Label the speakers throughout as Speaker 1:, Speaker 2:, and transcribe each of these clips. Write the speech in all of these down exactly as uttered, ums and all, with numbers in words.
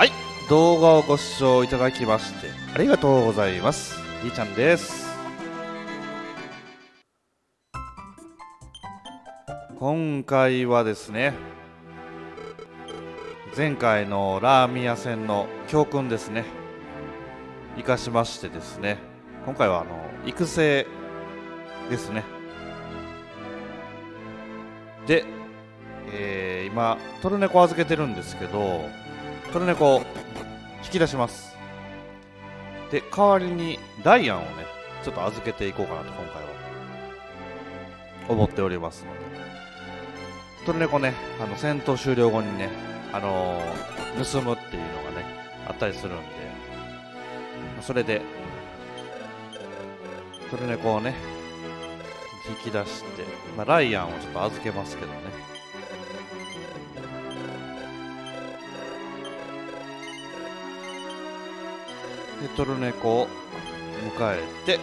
Speaker 1: はい、動画をご視聴いただきましてありがとうございます。りーちゃんです。今回はですね、前回のラーメン屋戦の教訓ですね、生かしましてですね、今回はあの育成ですね。で、えー今トルネコ預けてるんですけど、トルネコ引き出します。で、代わりにダイアンをねちょっと預けていこうかなと今回は思っておりますので、トルネコね、あの戦闘終了後にね、あのー盗むっていうのがねあったりするんで、それでトルネコをね引き出して、まあ、ライアンをちょっと預けますけどね。でトルネコを迎えて、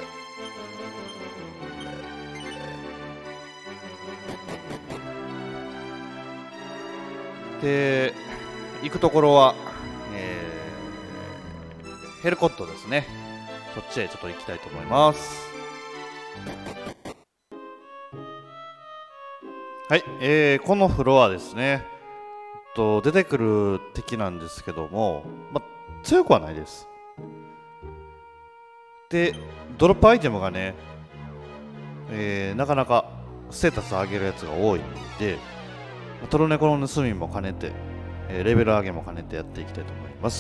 Speaker 1: で行くところは、えー、ヘルコットですね。そっちへちょっと行きたいと思います。はい、えー、このフロアですね、と出てくる敵なんですけども、ま、強くはないです。でドロップアイテムがね、えー、なかなかステータス上げるやつが多いんで、トルネコの盗みも兼ねて、えーレベル上げも兼ねてやっていきたいと思います。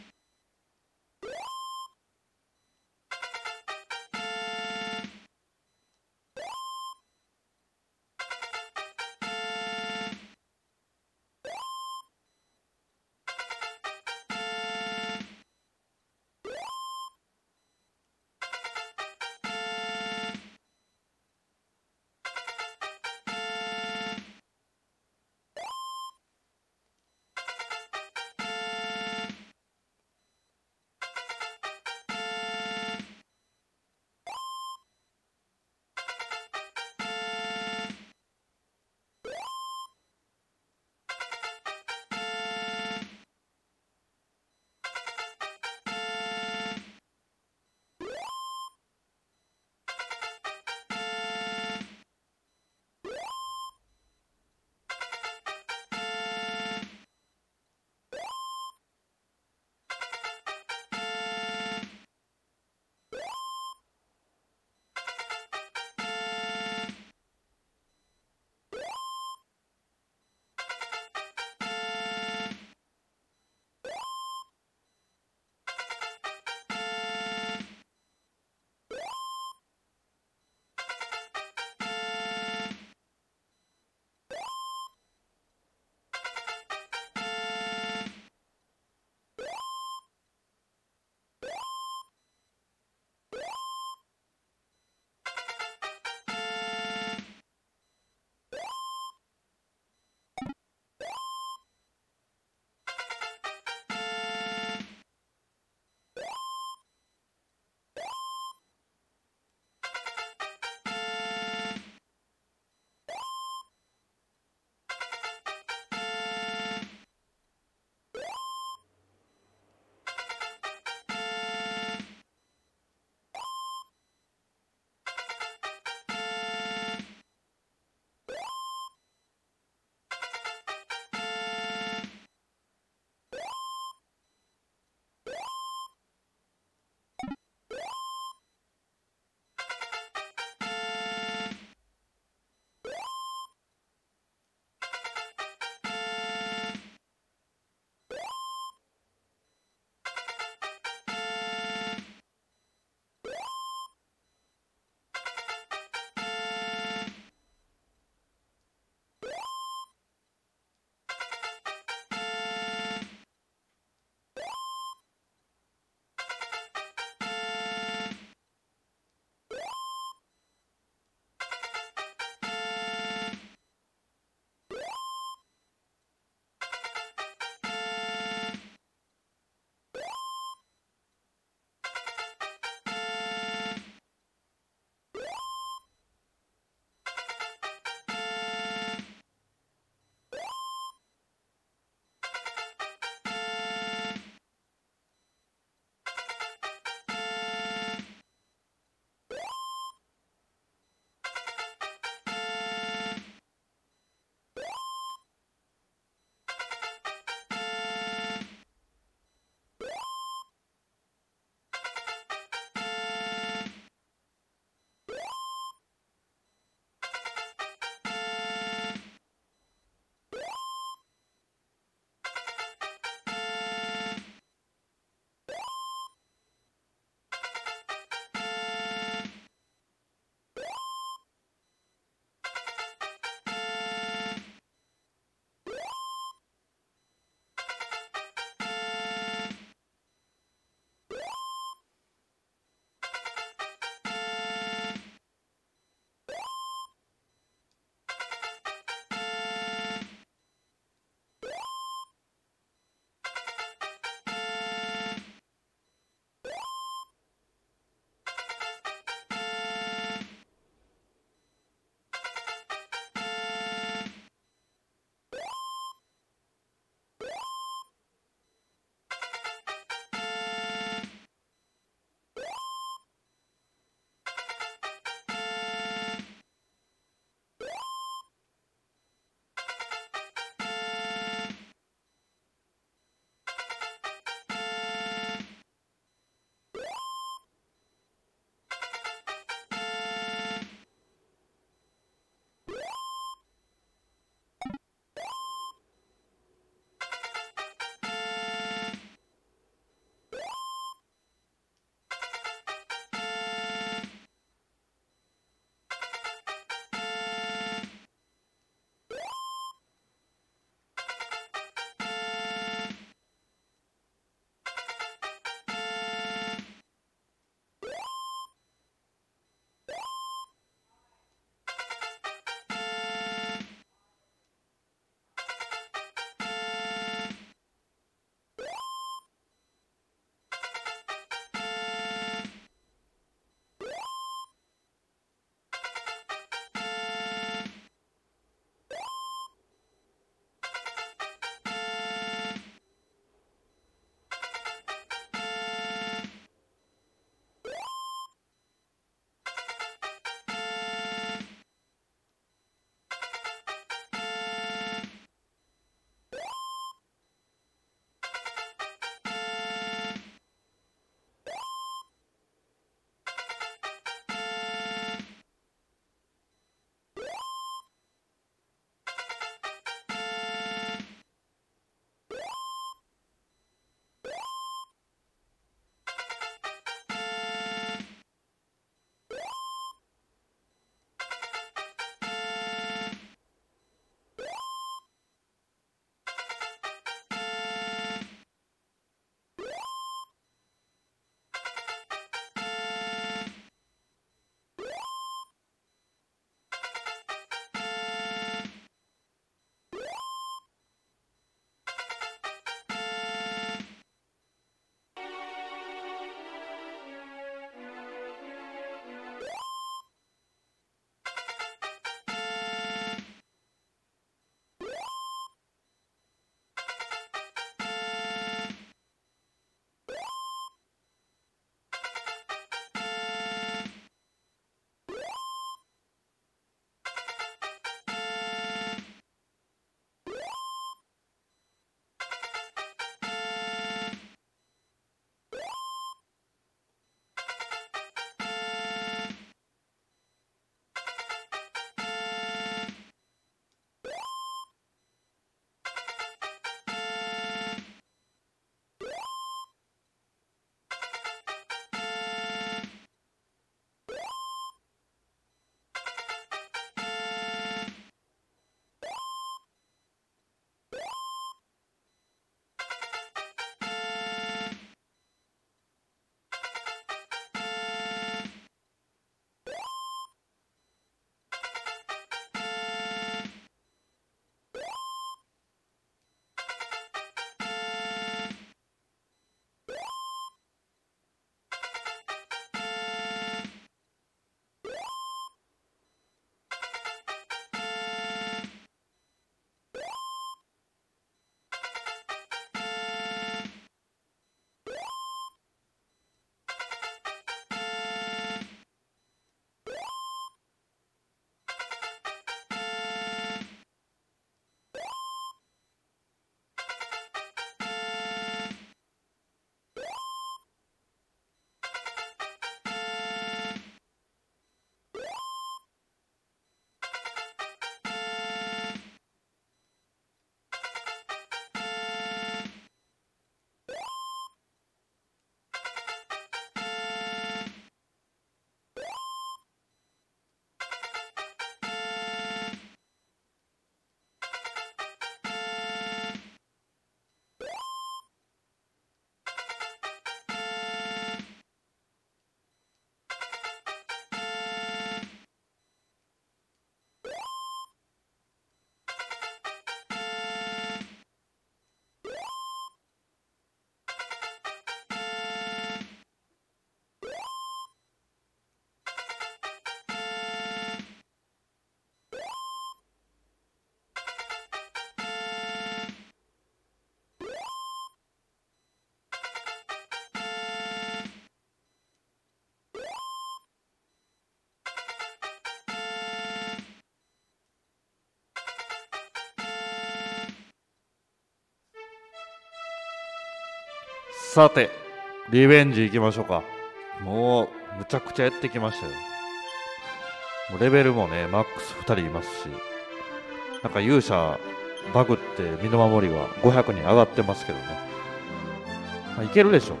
Speaker 1: さてリベンジいきましょうか。もうむちゃくちゃやってきましたよ。もうレベルもねマックスふたりいますし、なんか勇者バグって身の守りはごひゃくにん上がってますけどね、まあ、いけるでしょ。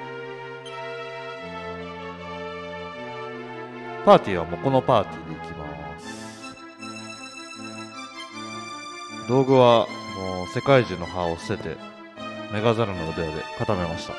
Speaker 1: パーティーはもうこのパーティーでいきます。道具はもう世界中の歯を捨ててメガザルの腕輪で固めました。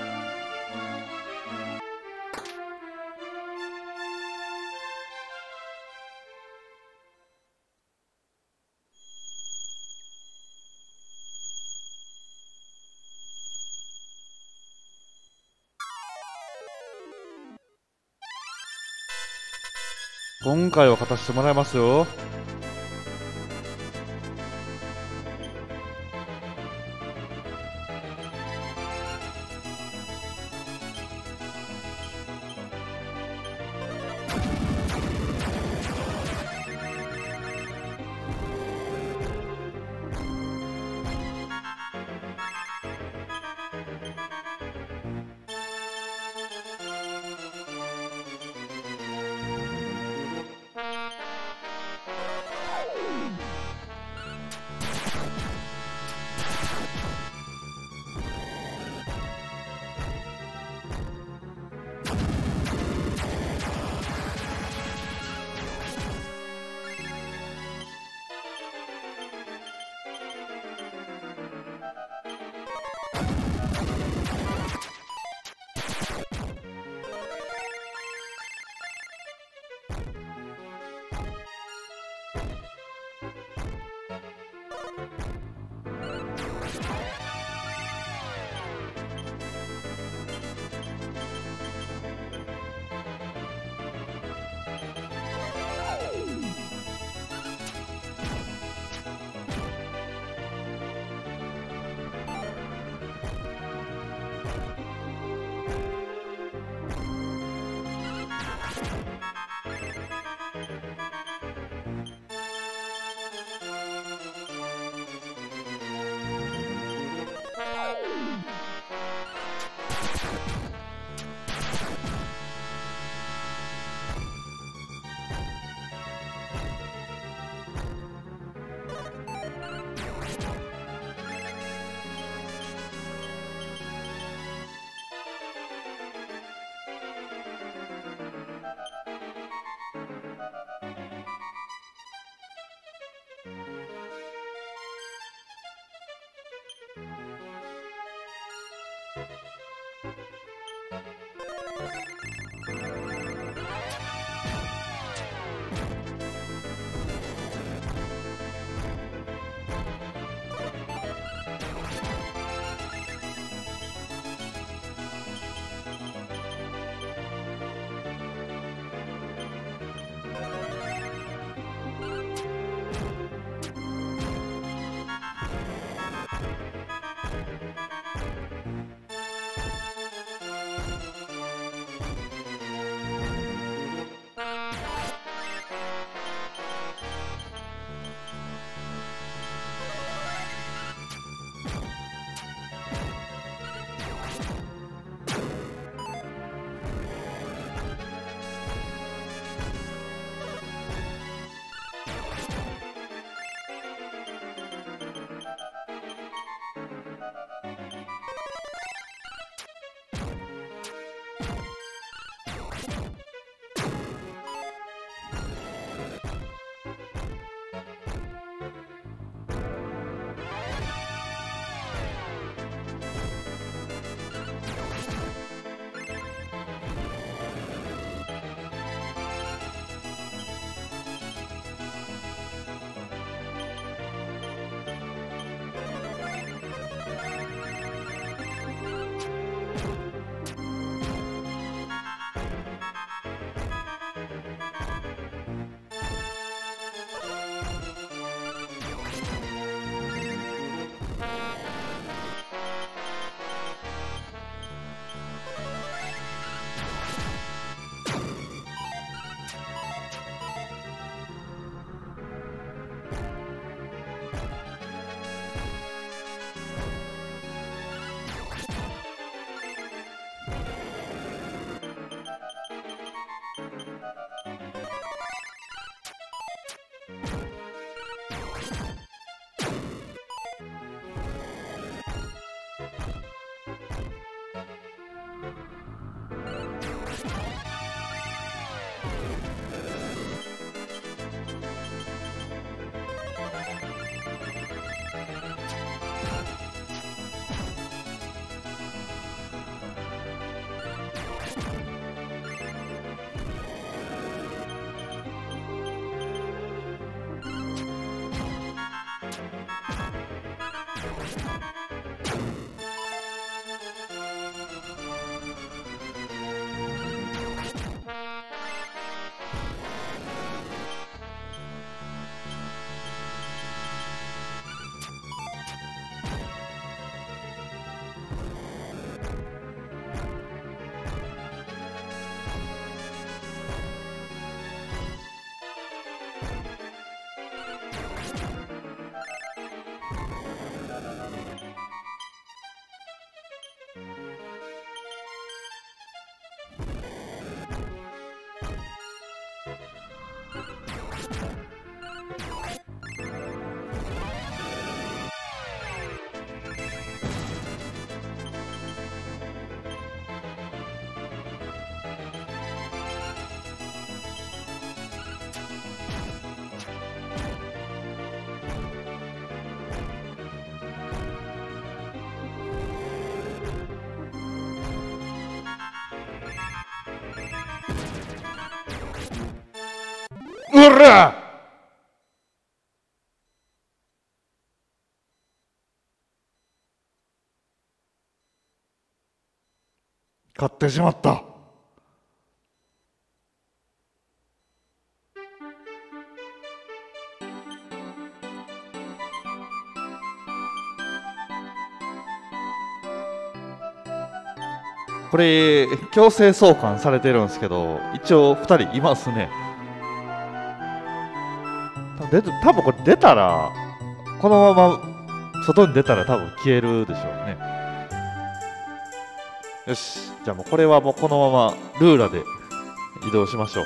Speaker 1: 今回は勝たせてもらいますよ。 うら買ってしまった。これ強制送還されてるんですけど、一応ふたりいますね。で多分これ出たら、このまま外に出たら多分消えるでしょうね。よし、じゃあもうこれはもうこのままルーラで移動しましょう。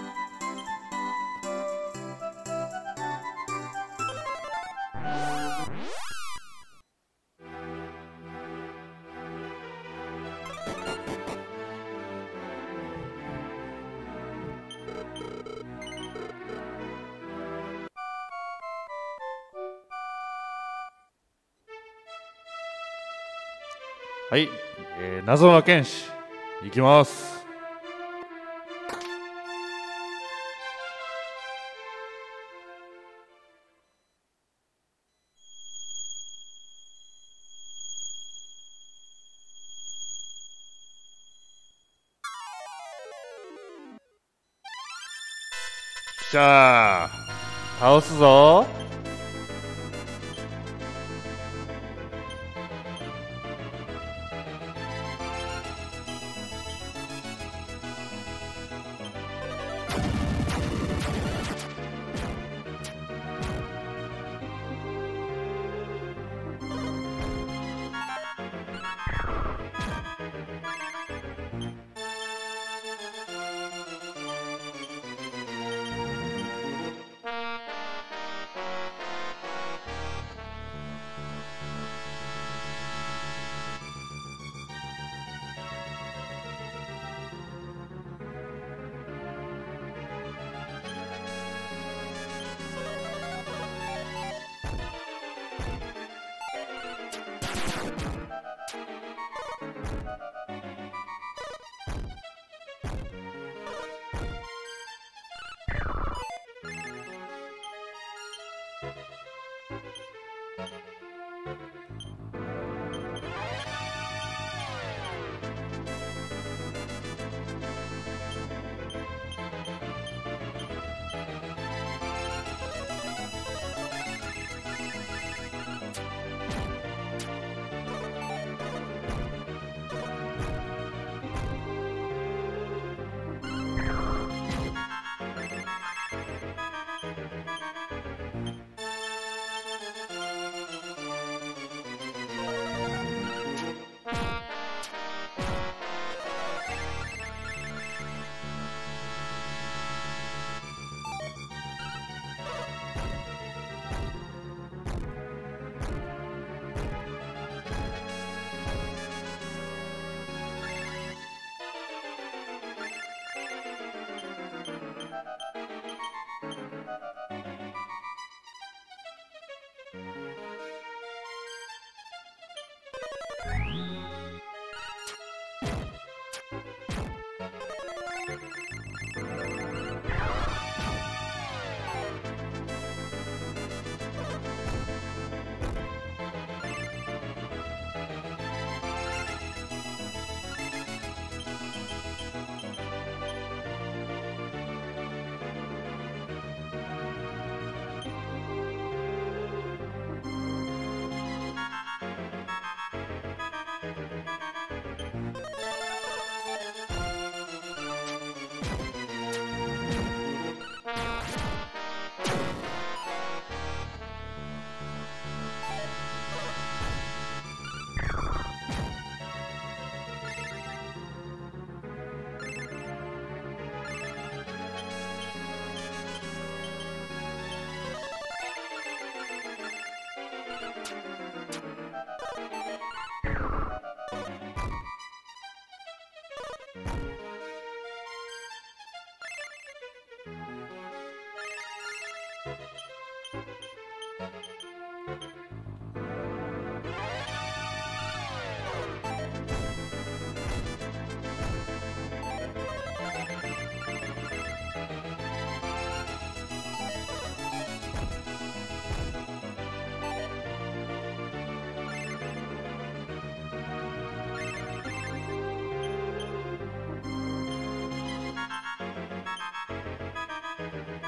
Speaker 1: はい、えー、謎の剣士いきます。じゃあ倒すぞ。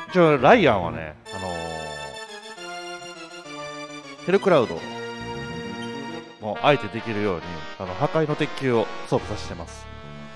Speaker 1: 一応ライアンはね、あのー、ヘルクラウドもあえてできるようにあの破壊の鉄球を装備させてます。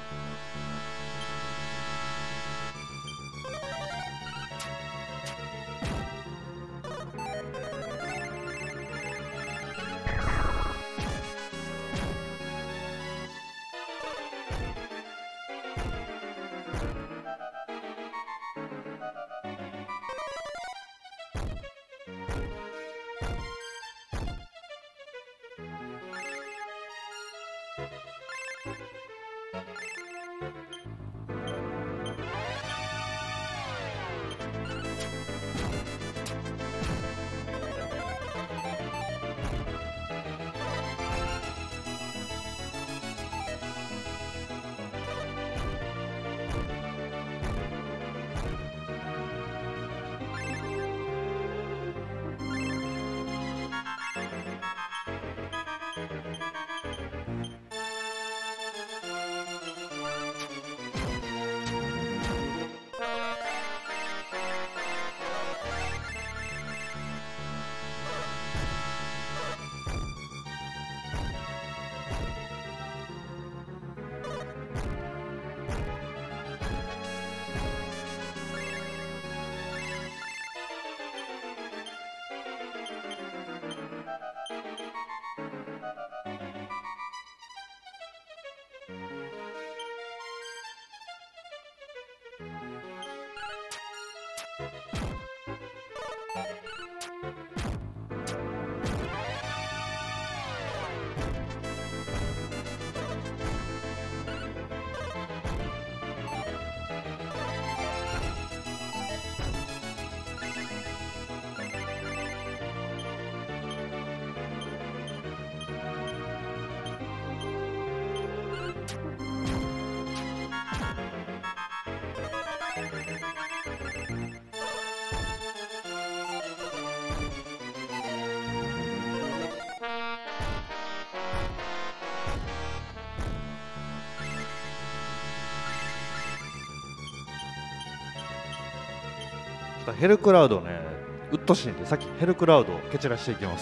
Speaker 1: ヘルクラウドね、うっとしいんで、さっきヘルクラウドを蹴散らしていきます。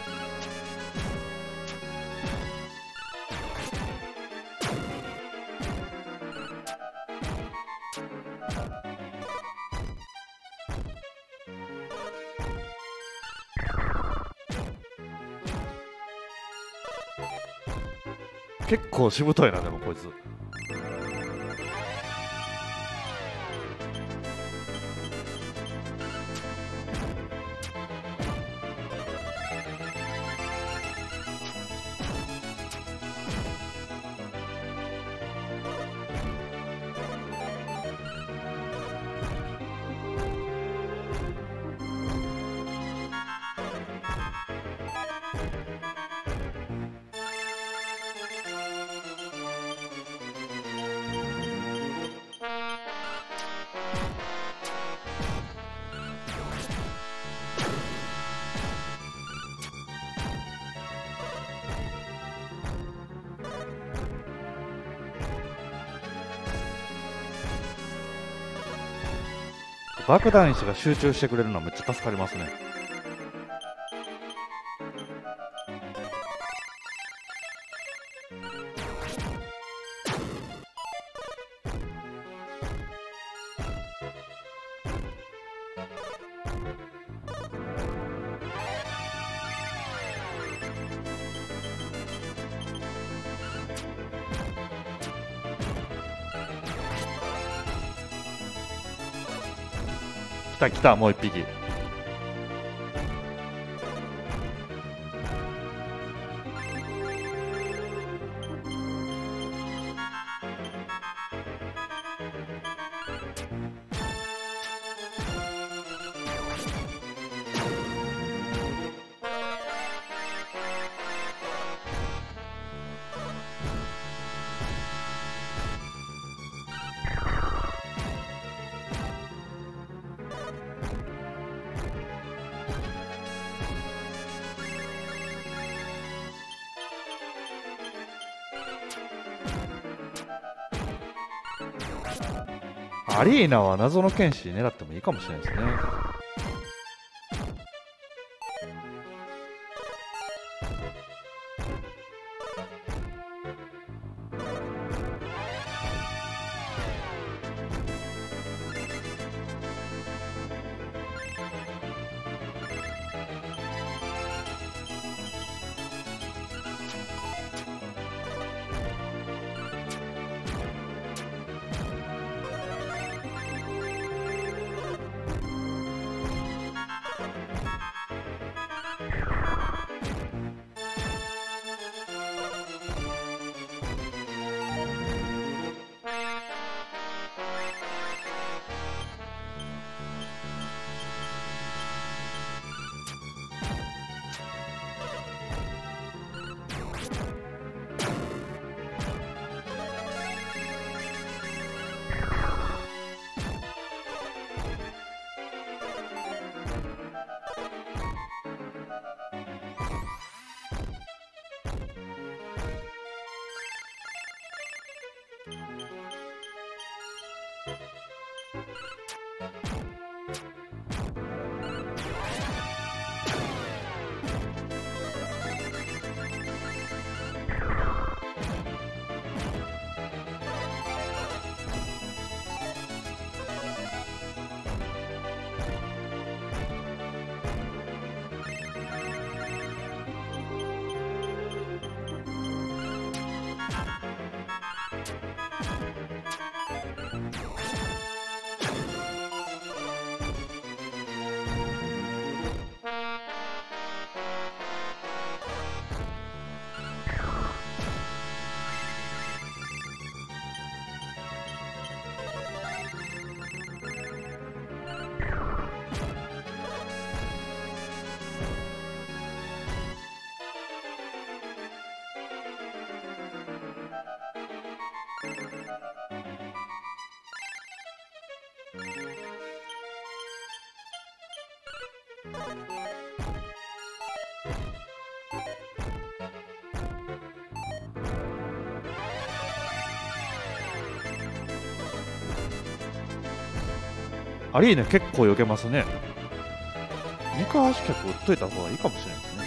Speaker 1: 結構しぶといな、でもこいつ。爆弾石が集中してくれるのはめっちゃ助かりますね。来た来た、もう一匹。 アリーナは謎の剣士狙ってもいいかもしれないですね。アリーナ結構避けますね。三河足脚打っといた方がいいかもしれないですね。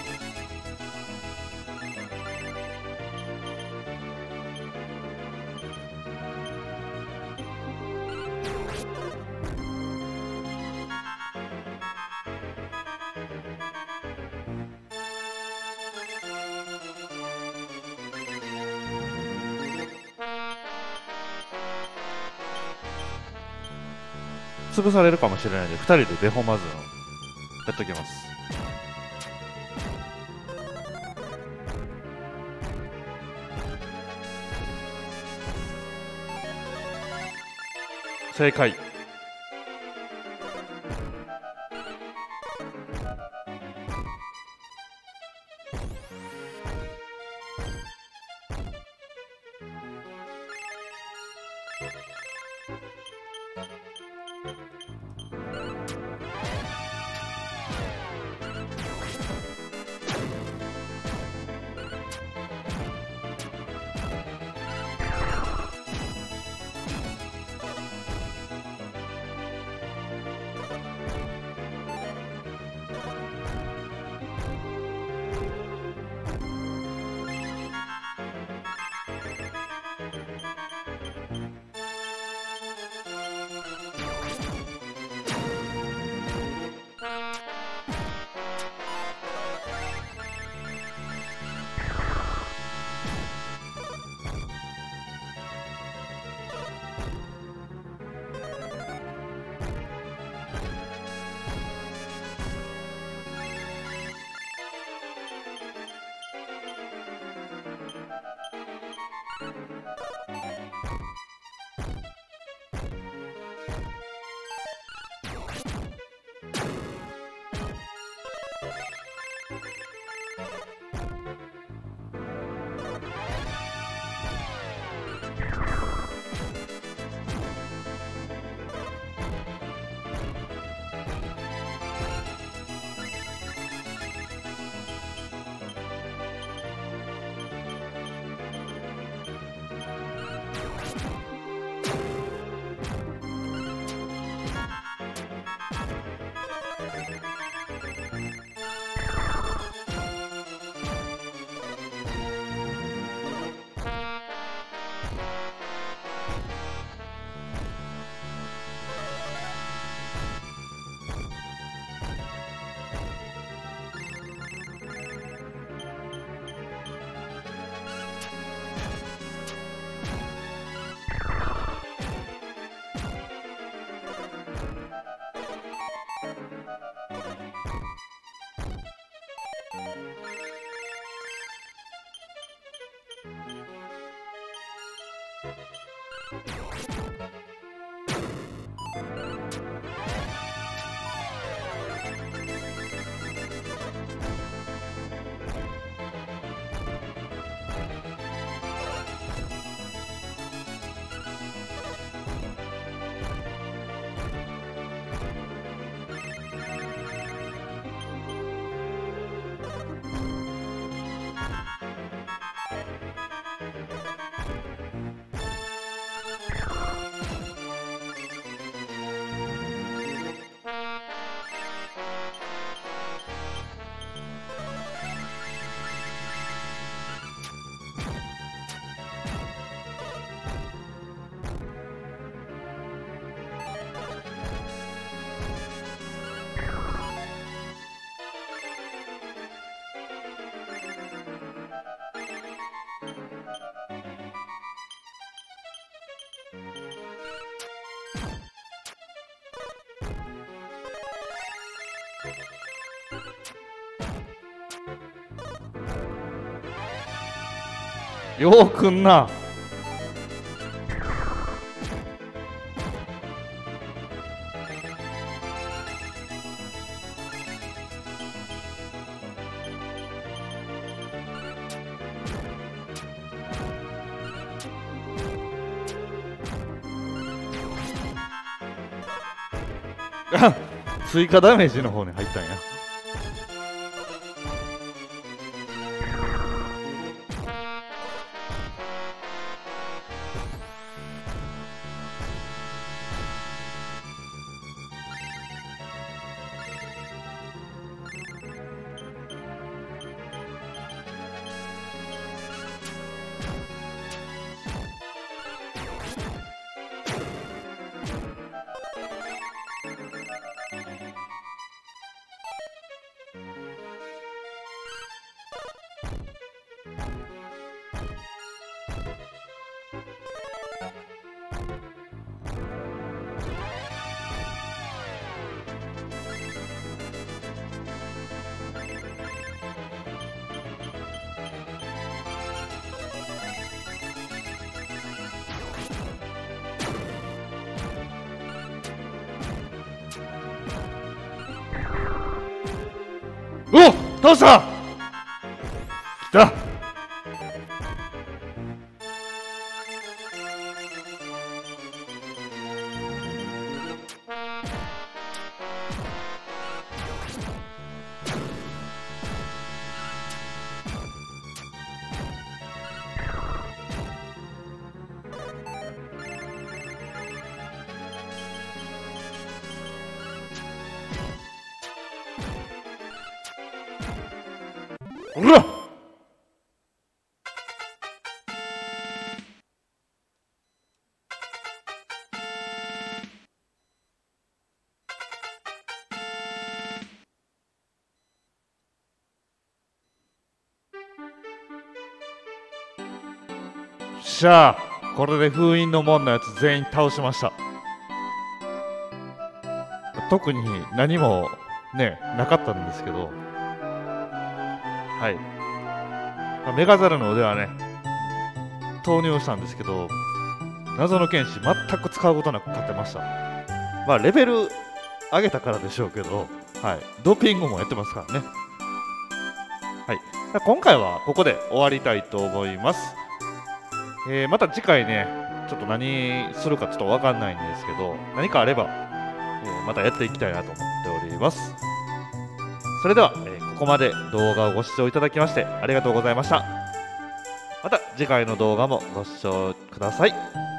Speaker 1: 潰されるかもしれないのでふたりでデフォマズンやっときます。正解。 ようくんな。追加ダメージの方に入ったんや。おっ、倒した。来た。うわっ、しゃあ、これで封印の門のやつ全員倒しました。特に何もねなかったんですけど、はい、まあ、メガザルの腕はね投入したんですけど、謎の剣士全く使うことなく勝てました。まあレベル上げたからでしょうけど、はい、ドーピングもやってますからね。はい、今回はここで終わりたいと思います。えー、また次回ねちょっと何するかちょっと分かんないんですけど、何かあれば、えー、またやっていきたいなと思っております。それでは、えー、ここまで動画をご視聴いただきましてありがとうございました。また次回の動画もご視聴ください。